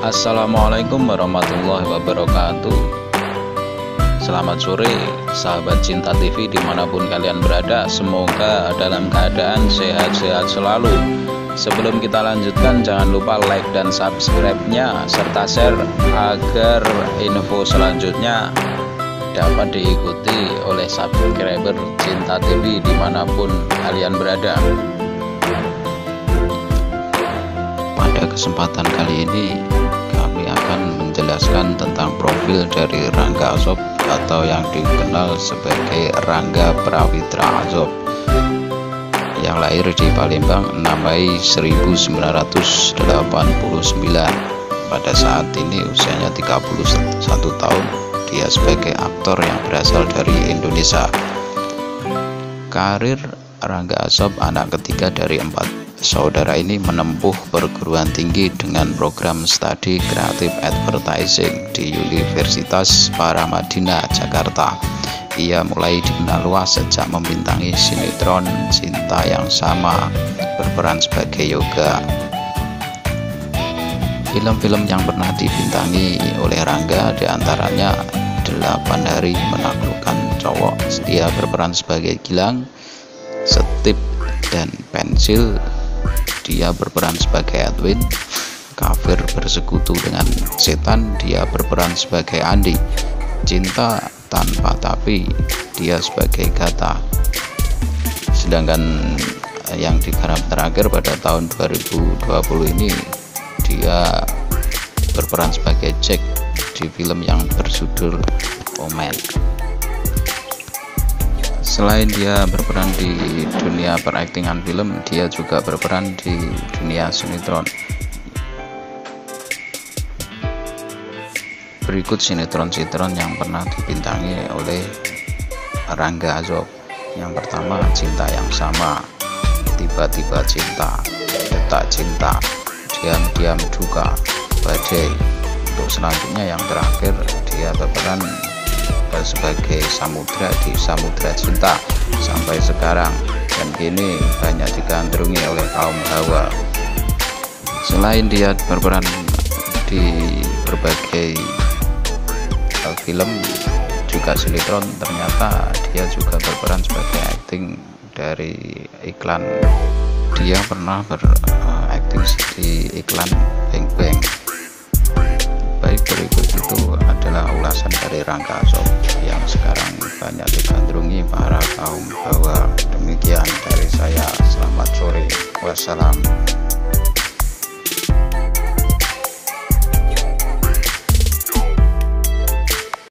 Assalamualaikum warahmatullahi wabarakatuh. Selamat sore sahabat Cinta TV dimanapun kalian berada. Semoga dalam keadaan sehat-sehat selalu. Sebelum kita lanjutkan, jangan lupa like dan subscribe-nya serta share agar info selanjutnya dapat diikuti oleh subscriber Cinta TV dimanapun kalian berada. Pada kesempatan kali ini kami akan menjelaskan tentang profil dari Rangga Azob atau yang dikenal sebagai Rangga Prawitra Azob, yang lahir di Palembang 6 Mei 1989. Pada saat ini usianya 31 tahun. Dia sebagai aktor yang berasal dari Indonesia. Karir Rangga Azob, anak ketiga dari 4 saudara ini, menempuh perguruan tinggi dengan program studi Creative Advertising di Universitas Paramadina, Jakarta. Ia mulai dikenal luas sejak membintangi sinetron Cinta Yang Sama, berperan sebagai Yoga. Film-film yang pernah dibintangi oleh Rangga diantaranya 8 Hari Menaklukkan Cowok, ia berperan sebagai Gilang. Setip dan Pensil, dia berperan sebagai Edwin. Kafir Bersekutu dengan Setan, dia berperan sebagai Andi. Cinta Tanpa Tapi, dia sebagai Gata. Sedangkan yang digarap terakhir pada tahun 2020 ini, dia berperan sebagai Jack di film yang berjudul Omen. Selain dia berperan di dunia peraktingan film, dia juga berperan di dunia sinetron. Berikut sinetron-sinetron yang pernah dibintangi oleh Rangga Azob. Yang pertama, Cinta Yang Sama, Tiba-Tiba Cinta, Detak Cinta, Diam-Diam Duka, Badai. Untuk selanjutnya yang terakhir, dia berperan sebagai Samudra di Samudra Cinta sampai sekarang, dan kini banyak digandrungi oleh kaum hawa. Selain dia berperan di berbagai film juga sinetron, ternyata dia juga berperan sebagai akting dari iklan. Dia pernah berakting di iklan Beng Beng. Baik, berikut itu adalah ulasan dari Rangga Azob yang sekarang banyak digandrungi para kaum hawa. Demikian dari saya, selamat sore, wassalam.